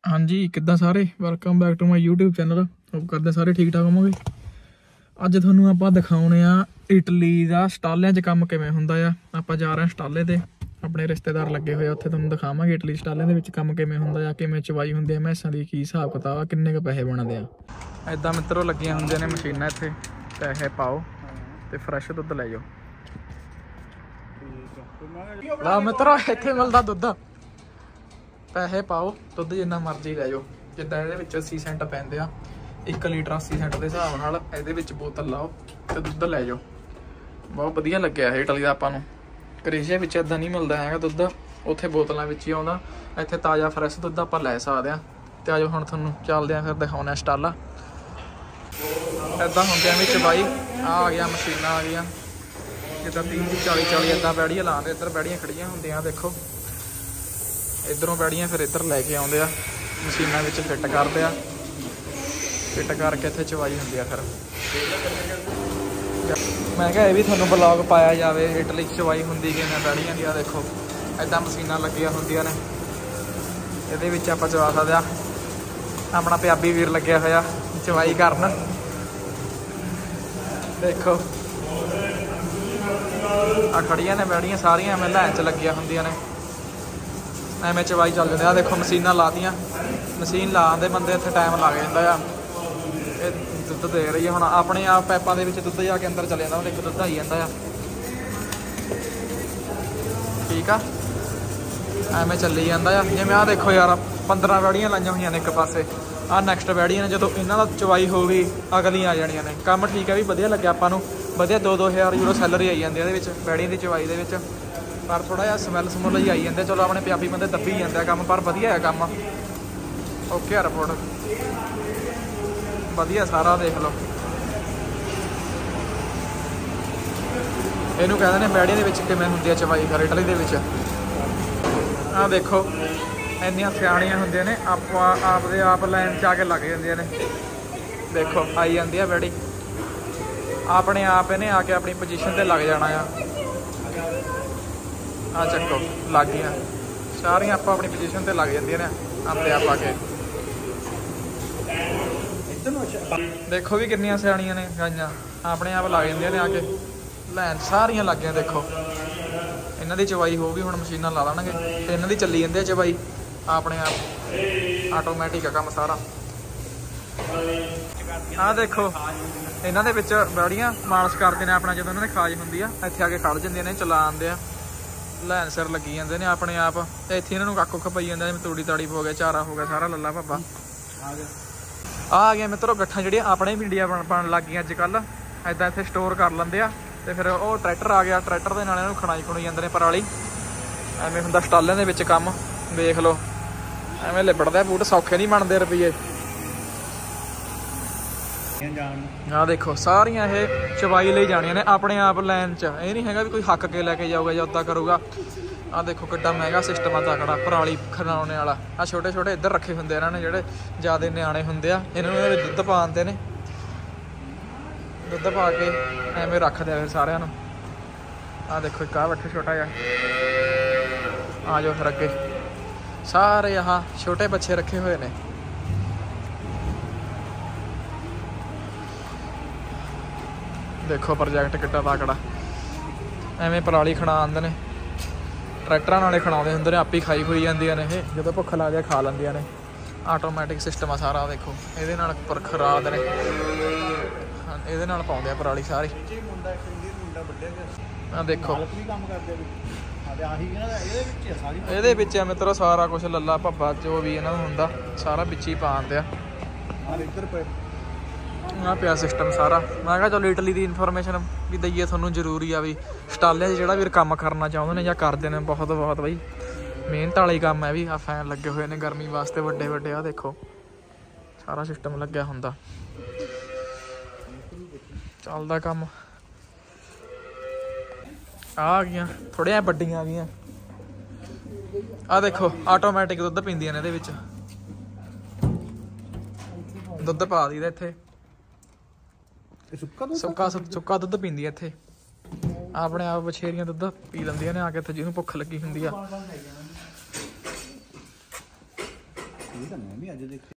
हाँ जी किद्दां सारे welcome back to my YouTube channel. Hope करते सारे ठीक ठाक होवोगे। अज तुहानूं आपां दिखाउने आ इटली का स्टालियां च काम किवें हुंदा आ। आपां जा रहे स्टाले ते अपने रिश्तेदार लगे हुए उत्थे तुहानूं दिखावांगे इटली स्टालियां दे विच काम किवें हुंदा आ, किवें चवाई हुंदी आ मैसां दी, की हिसाब किताब आ, किन्ने क पैसे बनदे आ। इदां मित्रों लगियां हुंदियां ने मशीनां इत्थे, पैसे पाओ ते फ्रैश दुद्ध लै जाओ। ला मित्रों इत्थे मिलदा दुद्ध, पैसे पाओ दुद्ध जिन्ना मर्जी लै जाओ। जिद्दां इहदे विच 80 सेंट पैंदे आ, 1 लीटर 80 सेंट के हिसाब नाल इहदे विच बोतल लाओ ते दुद्ध लै जाओ। बहुत वधिया लग्गिया है इटली दा आपां नूं। करेशिया विच इदां नहीं मिलदा हैगा दुद्ध, उत्थे बोतलां विच ही आउंदा। इत्थे ताज़ा फ्रैश दुद्ध आपां लै सकदे आ। ते आजो हुण तुहानूं चलदे आ फिर दिखाउने आ स्टाला। इदां हुंदियां विच बाई आ गया मशीनां आ गईयां, जिद्दां 30 40 इदां बैड़ियां लांदे। इधर बैड़ियां खड़ियां हुंदियां देखो, इधरों बैड़ियां फिर इधर लैके आउंदे आ, मशीनां विच फिट करदे आ, फिट करके इत्थे चवाई हुंदी आ। फिर मैं कहा यह भी तुहानूं ब्लॉग पाया जाए इटली चवाई हुंदी किवें बैड़ियां दी। देखो इदां मशीनां लगियां हुंदियां ने, इहदे विच आपां चवा सकदे आ। अपना पंजाबी वीर लग्या होया चवाई करन। देखो आ खड़ियां ने बैड़ियां सारियां एवें लाइन च लगियां हुंदियां ने, एवें चवाई चलदे आ। देखो मशीनां लातियां, मशीन लाते बंदे इत्थे टाइम लग जांदा आ। दुद्ध दे रही है हुण अपने आप पैपां दे विच दुद्ध जाके अंदर चले जांदा। एक दुद्ध आई जांदा आ, ठीक आ, एवें चली जांदा आ। जिवें आ देखो यार 15 बैड़ियां लाइयां होईयां ने एक पासे, आ नैक्सट बैड़ियां ने जदों इन्हां दा चवाई हो गई अगलियां आ जाणियां ने। काम ठीक है भी वधिया लग्गिया आपां नूं, वधिया 2-2000 यूरो सैलरी आई जांदी इहदे विच बैड़ियां दी चवाई दे विच। पर थोड़ा जिहा समैल समूल ही आई जांदे। चलो अपने पंजाबी बंदे दब्बी जांदे आ काम, पर वधिया है काम, ओके आ रिपोर्ट वधिया सारा। देख लो इहनूं कहंदे ने बैड़ियां दे विच किवें हुंदी आ चवाई फिर इटली दे विच। आ देखो इन्नियां सियाणियां हुंदियां ने, आप दे आप लाइन च आके लग जांदियां ने। देखो आई जांदी आ बैड़ी, अपने आप इहने आके अपनी पोजीशन ते लग जाना आ। आ चक्को लग गईयां सारियां, आप अपनी पोजीशन ते लग जांदियां ने अपने आप आके। देखो भी कितनियां सियाणियां ने गाइयां, अपने आप लग जांदियां ने आके लैन सारियां लग गईयां। देखो इन्हां दी चवाई हो गई, हुण मशीनां ला लैणगे ते इन्हां दी चली जांदी आ चवाई अपने आप, आटोमैटिक है काम सारा। आ देखो इन्हां दे विच बैड़ियां मालश करदे ने अपना, जदों इन्हां ने खाज हुंदी आ इत्थे आके खड़ जांदियां ने, चला आंदे आ, लैन सिर लगी जांदे ने अपने आप। ते इत्थे इन्हां नूं कक्ख कुक्ख पई जांदा, जिवें तूड़ी ताड़ी हो गया, चारा हो गया, सारा लल्ला भब्बा आ गया। मित्रों गट्ठां जिहड़ियां अपने भी इंडिया बन लग गईयां अजकल, इदां इत्थे स्टोर कर लैंदे आ। ते फिर वो ट्रैक्टर आ गया, ट्रैक्टर दे नाल इहनूं खणाई खुणाई जांदे ने पराली। एवें हुंदा स्टालियां दे विच काम, देख लो एवें लिबड़दा बूट, सौखे नहीं बनदे रुपये। आ देखो सारियां ये चवाई लई जाणियां ने अपने आप लाइन च, ये नहीं हैगा भी कोई हक के लैके जाऊगा या उदां करूगा। आ देखो किड्डा महंगा सिस्टम आ तकड़ा पराली खनाउने वाला। आ छोटे छोटे इधर रखे हुंदे इन्हां ने, जिहड़े ज़्यादा न्याणे हुंदे आ, इन्हां नूं दुद्ध पा दिंदे ने, दुद्ध पा के एवें रखदे आ फिर सारिਆਂ नूं। आ देखो एक आ बैठा छोटा जिहा, आ जाओ फिर अगे सारे यहाँ छोटे बच्चे रखे हुए ने। देखो प्रोजैक्ट किड्डा तकड़ा, एवें पराली खड़ा आंदे ने, ट्रैक्टरां नाले खड़ाउंदे हुंदे ने, आपी खाई खुई जांदियां ने, ये जदों भुख लगदी खा लैंदियां ने। आटोमैटिक सिस्टम आ सारा। देखो इहदे नाल उपर खराद ने, इहदे नाल पाउंदे आ पराली सारी। आ देखो इहदे विच आ मित्रों सारा कुछ, लल्ला भब्बा जो भी इन्हां नूं हुंदा सारा विच ही पा दिंदे आ। आ पिया सिस्टम सारा। मैं कहा चलो इटली की इन्फॉर्मेशन भी दईए थोनों, जरूरी आ भी स्टालियां च जिहड़ा वीर काम करना चाहुंदे ने जां करदे ने, बहुत बहुत बई मेहनत वाला ही काम है भी। आ फैन लगे हुए ने गर्मी वास्ते वड्डे वड्डे, आ देखो सारा सिस्टम लग्या हुंदा, चलदा काम। आ गईयां थोड़े जिहा वड्डियां आ गईयां। आ देखो आटोमैटिक दुद्ध पींदियां ने, इहदे विच दुद्ध पा दईदा इत्थे, सुक्का दुद्ध पींदी इत्थे अपने आप। बछेरियां दुद्ध पी लैंदियां ने आके इत्थे, जिन्होंने भुख लगी हुंदी आ। ਇਹ ਤਾਂ ਮੈਂ ਵੀ ਅੱਜ ਦੇਖਿਆ